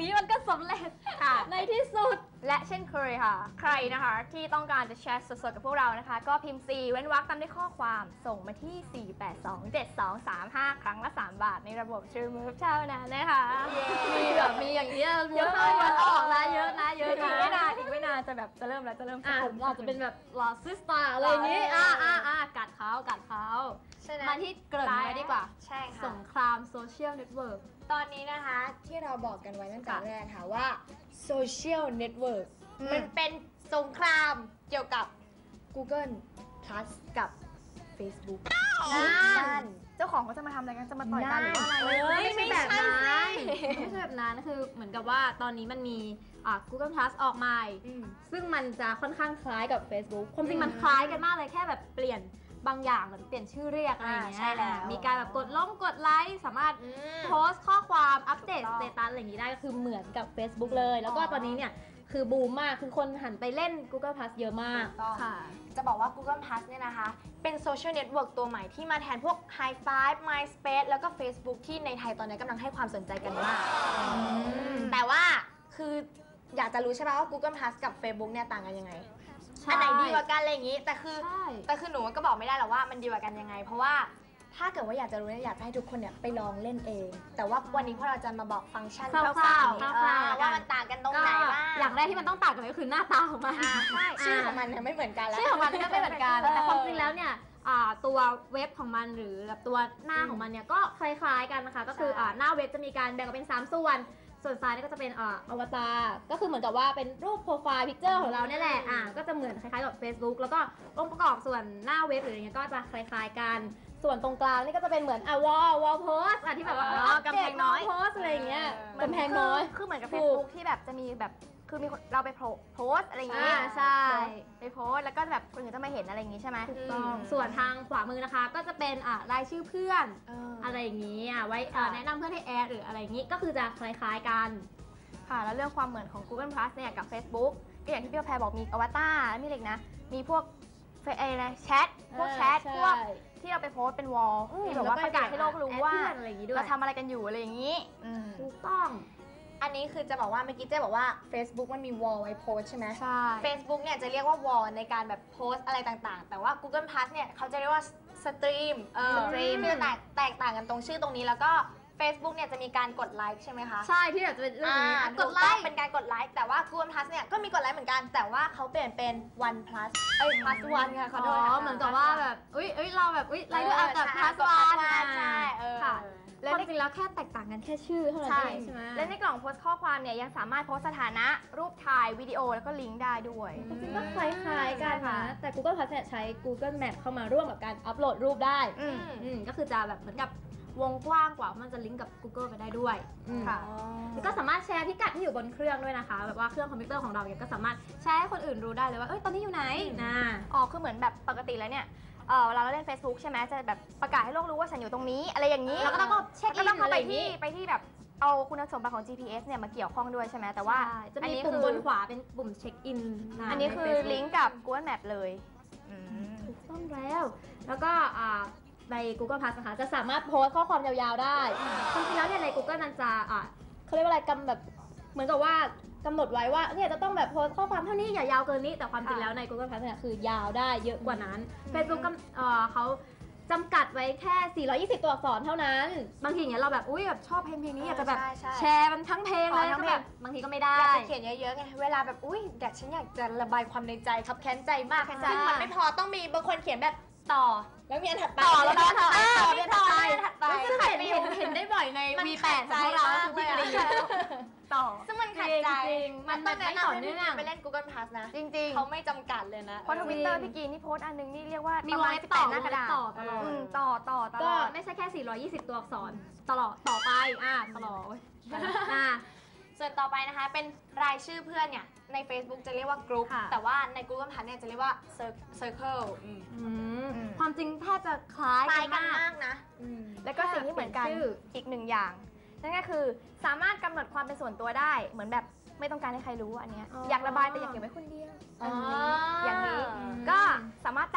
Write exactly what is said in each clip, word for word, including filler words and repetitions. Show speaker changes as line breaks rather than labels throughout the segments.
นี้มันก็สำเร็จค่ะในที่สุดและเช่นเคยค่ะใครนะคะที่ต้องการจะแชร์สดๆกับพวกเรานะคะก็พิมพ์สี่เว้นวรรคตามด้วยข้อความส่งมาที่สี่ แปด สอง เจ็ด สอง สาม ห้าครั้งละสามบาทในระบบ True Move เท่านั้นนะคะมีแบบมีอย่างนี้เยอะเยอะออกนะเยอะนะเยอะอีกไม่นานอีกไม่นานจะแบบจะเริ่มแล้วจะเริ่มอ่ะอาจจะเป็นแบบลาซิสตาอะไรอย่างนี้อ่าอ่าอ่ากัดเขากัดเขามาที่เกริ่นไว้ดีกว่า
ใช่ค่ะ
สงครามโซเชียลเน็ตเวิร์ก
ตอนนี้นะคะที่เราบอกกันไว้ตั้งแต่แรกค่ะว่าโซเชียลเน็ตเวิร์กมันเป็นสงครามเกี่ยวกับ Google Plus กับ Facebook
นั่นเจ้าของเขาจะมาทำอะไรกันจะมาต่อยกันหรือว่าอะไร
ไม่ใช่แบบนั้น
ไม่ใช่แบบนั้นคือเหมือนกับว่าตอนนี้มันมีอ่า Google Plus ออกมาซึ่งมันจะค่อนข้างคล้ายกับ Facebook ความจริงมันคล้ายกันมากเลยแค่แบบเปลี่ยนบางอย่างเหมือนเปลี่ยนชื่อเรียกอะไรอย่างเงี้ย
ใช่แล้ว
มีการแบบกดล้มกดไลค์สามารถโพสต์ข้อความอัปเดตสเตตัสอะไรอย่างงี้ได้ก็คือเหมือนกับ Facebook เลยแล้วก็ตอนนี้เนี่ยคือบูมมากคือคนหันไปเล่น Google Plus เยอะมาก
ค่ะจะบอกว่า Google Plus เนี่ยนะคะเป็นโซเชียลเน็ตเวิร์กตัวใหม่ที่มาแทนพวก High Five MySpace แล้วก็ Facebook ที่ในไทยตอนนี้กำลังให้ความสนใจกันมากแต่ว่าคืออยากจะรู้ใช่ไหมว่า Google Plus กับ Facebook เนี่ยต่างกันยังไงอันไหนดีกว่ากันอะไรอย่างนี้แต่คือแต่คือหนูก็บอกไม่ได้หรอกว่ามันดีกว่ากันยังไงเพราะว่าถ้าเกิดว่าอยากจะรู้เนี่ยอยากให้ทุกคนเนี่ยไปลองเล่นเองแต่ว่าวันนี้พวกเราจะมาบอกฟังก์ชันคร่าวๆว่ามันต่างกันตรงไหนบ้าง
อย่างแรกที่มันต้องต่างกันก็คือหน้าตาของมัน
ใช่ชื่อของมันเนี่ยไม่เหมือนกันแล้ว
ชื่อของมันก็ไม่เหมือนกันแต่ความจริงแล้วเนี่ยตัวเว็บของมันหรือแบบตัวหน้าของมันเนี่ยก็คล้ายๆกันนะคะก็คือหน้าเว็บจะมีการแบ่งออกเป็นสามส่วนส่วนซ้ายนี่ก็จะเป็นอวตารก็คือเหมือนกับว่าเป็นรูปโปรไฟล์พิกเจอร์ของเราเนี่ยแหละอ่าก็จะเหมือนคล้ายๆกับ Facebook แล้วก็องค์ประกอบส่วนหน้าเว็บหรืออะไรเงี้ยก็จะคล้ายๆกันส่วนตรงกลางนี่ก็จะเป็นเหมืมือนอ่ะวอลวอลโพสอ่ะที่แบบว่ากำแพงน้อยโพสอะไรอย่างเงี้ยกำแพงน้อยคือเหมือนกับ Facebook ที่แบบจะมีแบบคือมีเราไปโพสอะไรอย่างเงี้ยใช่ไปโพสแล้วก็แบบคนอื่นจะมาเห็นอะไรอย่างงี้ใช่ไหมถูกต้องส่วนทางขวามือนะคะก็จะเป็นอ่ะรายชื่อเพื่อนอะไรอย่างงี้อ่ะไว้แนะนำเพื่อนให้แอดหรืออะไรอย่างงี้ก็คือจะคล้ายๆกันค่ะแล้วเรื่องความเหมือนของ Google Plus เนี่ยกับ Facebook ก็อย่างที่พี่แพรบอกมีอวตารมีอะไรนะมีพวกเฟซอะไรแชทพวกแชทพวกที่เราไปโพสเป็นวอลที่แบบว่าประกาศให้โลกรู้ว่าเราทำอะไรกันอยู่อะไรอย่างนี้ถูกต้อง
อันนี้คือจะบอกว่าเมื่อกี้เจ๊บอกว่า Facebook มันมีวอลไว้โพสใช่ไหม
ใช่
Facebook เนี่ยจะเรียกว่าวอลในการแบบโพสอะไรต่างๆแต่ว่า Google Plus เนี่ยเขาจะเรียกว่าสตรีมเออสตรีมคือแตกแตกต่างกันตรงชื่อตรงนี้แล้วก็ Facebook เนี่ยจะมีการกดไลค์ใช่ไหมคะ
ใช่ที่แบบจะเป็นเรื่องนี้
กดไลค์เป็นการกดไลค์แต่ว่า Google Plus เนี่ยก็มีกดไลค์เหมือนกันแต่ว่าเขาเปลี่ยนเป็น one plus เอ้ย plus one ค่ะขอโทษ
นะคะเหมือนกับว่าแบบอุ้ยเอ้ยเราแบบอุ้ยไลค์ด้วยกับ plus one
ใช่
ค่ะแล้วจริงๆแล้วแค่แตกต่างกันแค่ชื่อเท่านั้นเองใช่ไหมและในกล่องโพสต์ข้อความเนี่ยยังสามารถโพสต์สถานะรูปถ่ายวิดีโอแล้วก็ลิงก์ได้ด้วย
จริงๆก็คล้ายๆกันนะแต่ Google Plus เนี่ยใช้ Google Map เข้ามาร่วมกับการอัปโหลดรูปได้
อืมก็คือจะแบบเหมือนกับวงกว้างกว่ามันจะลิงก์กับ Google ไปได้ด้วยค่ะแล้วก็สามารถแชร์พิกัดที่อยู่บนเครื่องด้วยนะคะแบบว่าเครื่องคอมพิวเตอร์ของเราเนี่ยก็สามารถแชร์ให้คนอื่นรู้ได้เลยว่าเอ้ยตอนนี้อยู่ไหนนะอ๋อคือเหมือนแบบปกติแล้วเนี่ยเออเวลาเราเล่น Facebook ใช่ไหมจะแบบประกาศให้โลกรู้ว่าฉันอยู่ตรงนี้อะไรอย่างนี้แล้วก็ต้องเช็คอินต้องเข้าไปที่ไปที่แบบเอาคุณสมบัติของ จี พี เอส เนี่ยมาเกี่ยวข้องด้วยใช่ไหมแต่ว่าจะมีปุ่มบนขวาเป็นปุ่มเช็คอินอันนี้คือลิงก์กับ Google Map เลยถูกต้องแล้วแล้วก็ใน Google Plus นะคะจะสามารถโพสต์ข้อความยาวๆได้จริงๆแล้วเนี่ยใน Google มันจะอ่ะเขาเรียกว่าอะไรกำแบบเหมือนกับว่ากำหนดไว้ว่าเนี่ยจะต้องแบบโพสต์ข้อความเท่านี้อย่ายาวเกินนี้แต่ความจริงแล้วใน Google Plus เนี่ยคือยาวได้เยอะกว่านั้น Facebook ก็เขาจำกัดไว้แค่สี่ร้อยยี่สิบตัวอักษรเท่านั้นบางทีอย่างเงี้ยเราแบบอุ้ยแบบชอบเพลงเพลงนี้อยากจะแบบแชร์มันทั้งเพลงเลยก็แบบบางทีก็ไม่ได้
อยากจะเขียนเยอะๆไงเวลาแบบอุ้ยแต่ฉันอยากจะระบายความในใจครับแค้นใจมากซึ่งมันไม่พอต้องมีบางคนเขียนแบบต่อแล้วมีอันถัดไป
ต่อแล้วก็ต่อต่อเป็นถัดไป
ถัดไป
ซึ่งเห็นเห็นเห็นได้บ่อยใน วี แปด ของพวกเราคือพี่กรีนต่อ
ซึ่งมันขัดใจ
มันต้องแนะนำให้พี่
ไปเล่น Google Plus นะ
จริงๆ
เขาไม่จำกัดเลยนะ
เพราะ Twitter พี่กรีนนี่โพสต์อันนึงนี่เรียกว่า
มีวงเล็บต่อ
หน้ากระดาษต่อตลอดต่อต่อตลอดก็ไม่ใช่แค่สี่ร้อยยี่สิบตัวอักษรตลอดต่อไปอ่ะตลอดอ่ะ
ส่วนต่อไปนะคะเป็นรายชื่อเพื่อนเนี่ยใน Facebook จะเรียกว่ากรุ๊ปแต่ว่าใน Google Plus เนี่ยจะเรียกว่า Circle
ความจริงแทบจะคล้าย
กันมากนะ
แล้วก็สิ่งที่เหมือนกันอีกหนึ่งอย่างนั่นก็คือสามารถกำหนดความเป็นส่วนตัวได้เหมือนแบบไม่ต้องการให้ใครรู้อันนี้อยากระบายแต่อยากเก็บไว้คนเดียวอย่างนี้ก็สามารถตั้งให้แบบ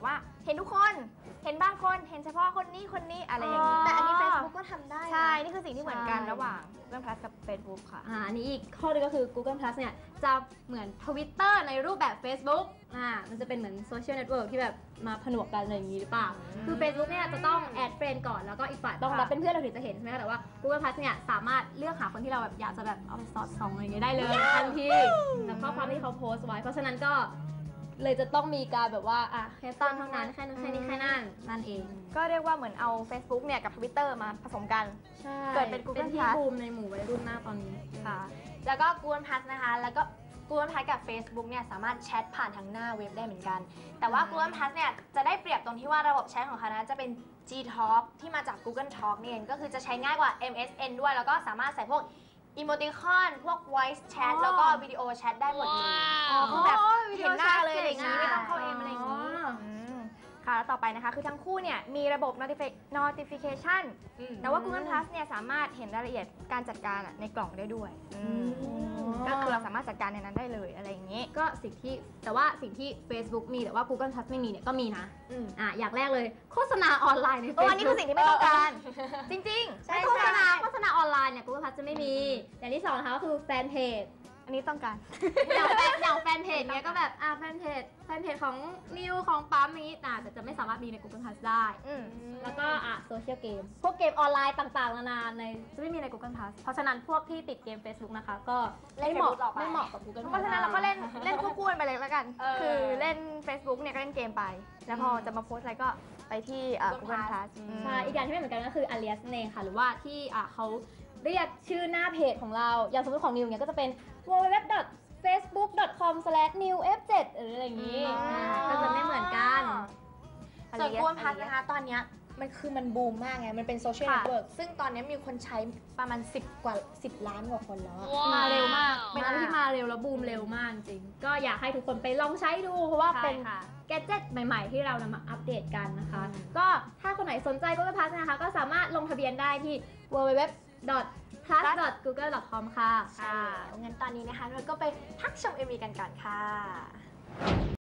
แบบว่าเห็นทุกคนเห็นบางคนเห็นเฉพาะคนนี้คนนี้อะไรอย่างนี้
แต่อันนี้ Facebook ก็ทำได้นะ
ใช่ นี่คือสิ่งที่เหมือนกันระหว่าง Google Plus กับ Facebook ค่ะ
อ่าอันนี้อีกข้อหนึงก็คือ Google Plus เนี่ยจะเหมือน Twitter ในรูปแบบ Facebook อ่ามันจะเป็นเหมือนโซเชียลเน็ตเวิร์กที่แบบมาผนวกกันอะไรอย่างนี้หรือเปล่า คือ Facebook เนี่ยจะต้องแอดเฟรนก่อนแล้วก็อีกฝ่ายต้อง
ค่ะ
รับเป็นเพื่อนเราถึงจะเห็นใช่ไหมคะแต่ว่า Google Plus เนี่ยสามารถเลือกหาคนที่เราแบบอยากจะแบบเอาไปสอดส่องอะไรอย่างเงี้ยได้เลยทันทีกับข้อความที่เขาโพสต์ไว้ เพราะฉะนั้นก็เลยจะต้องมีการแบบว่าอ่ะแค่ตั้งเท่านั้นแค่นั้นแค่นี้แค่นั้นนั่นเอง
ก็เรียกว่าเหมือนเอา Facebook เนี่ยกับ Twitter มาผสมกัน
ใช่
เกิดเป็น Google
เป็นที่
Plus
บูมในหมู่วัยรุ่นมากตอนนี้
ค่ะ
แล้วก็ Google Plus นะคะ แล้วก็ Google Plus กับ Facebook เนี่ยสามารถแชทผ่านทางหน้าเว็บได้เหมือนกัน แต่ว่า Google Plus เนี่ยจะได้เปรียบตรงที่ว่าระบบแชทของเขานะจะเป็น Gtalk ที่มาจาก Google Talk นี่เองก็คือจะใช้ง่ายกว่า เอ็ม เอส เอ็น ด้วย แล้วก็สามารถใส่พวกอีโมติคอนพวก voice chat
อ๋อ
แล้วก็วิดีโอแชทได้หมดเลย
อ๋อคือแบบ
โอ้ย
เห็นหน้าเลยอะไรอย่างนี้
ใช่
ไม่ต้องเข้าเองอะไรอย่างนี้
อ๋อ
มค่ะแล้วต่อไปนะคะ คือทั้งคู่เนี่ยมีระบบ notifi- notification แต่ว่า Google Plus เนี่ยสามารถเห็นรายละเอียดการจัดการอะในกล่องได้ด้วยอืม ก็คือเราสามารถจัดการในนั้นได้เลยอะไรอย่างนี้
ก็สิ่งที่แต่ว่าสิ่งที่ Facebook มีแต่ว่า Google Plus ไม่มีเนี่ยก็มีนะ
อืม
อ่ะอย่างแรกเลยโฆษณาออนไลน์ใน
โอ้
Facebook
อันนี้คือสิ่งที่ไม่ต้องการ จริงๆ
ใช่
ไม่โฆษณาโฆษณาออนไลน์เนี่ย Google Plus จะไม่มี อย่างที่สองนะคะก็คือแฟนเพจ
อันนี้ต้องการ
อย่างแฟนอย่างแฟนเพจเนี้ยก็แบบอ่ะแฟนเพจแฟนเพจของนิวของปั๊มนี้อ่ะแต่จะไม่สามารถมีใน Google Plus ได้
อืม
แล้วก็อ่ะโซเชียลเกมพวกเกมออนไลน์ต่างๆนานาในจะไม่มีใน Google Plus เพราะฉะนั้นพวกที่ติดเกม Facebook นะคะ ก็
เล่น
ไม่เหมาะ
Facebook ต่อไป
ไม่เหมาะกับ Google
เพราะฉะนั้นเราก็เล่นเล่นคู่ๆกันไปเลยแล้วกัน
เออ
คือเล่น Facebook เนี่ยก็เล่นเกมไป แล้วพอจะมาโพสต์อะไรก็ไปที่เอ่อ
Google
Google
Plus
Plus
ใช่ อีกอย่างที่ไม่เหมือนกันก็คือ alias นั่นเองค่ะ หรือว่าที่อ่ะเขาเรียกชื่อหน้าเพจของเรา อย่างสมมติของนิวเนี่ยก็จะเป็น ดับเบิลยู ดับเบิลยู ดับเบิลยู ดอท เฟซบุ๊ก ดอท คอม สแลช นิว เอฟ เซเว่น หรืออะไรอย่างนี้
อ๋ออ่
าก็จะไม่เหมือนกัน
ส่วน Google Plus นะคะ ตอนเนี้ยมันคือมันบูมมากไง มันเป็นโซเชียล
ค่ะ
เน็ตเวิร์กซึ่งตอนนี้มีคนใช้ประมาณ สิบ กว่า สิบ ล้านกว่าคนแล้วอะ
มาเร็วมาก เป็นอะไร
มาก
ที่มาเร็วแล้วบูมเร็วมากจริง ก็อยากให้ทุกคนไปลองใช้ดู เพราะว่าเป็น
ใช่ค่ะ
แกดเจ็ตใหม่ ๆ ที่เรานำมาอัปเดตกันนะคะ
อืม
ก็ถ้าคนไหนสนใจ Google Plus นะคะ ก็สามารถลงทะเบียนได้ที่ ดับเบิลยู ดับเบิลยู ดับเบิลยู ดอท พลัส ดอท กูเกิล ดอท คอม ค่ะ
ใช่แล้วงั้นตอนนี้นะคะเราก็ไปพักชม เอ็ม วี กันก่อนค่ะ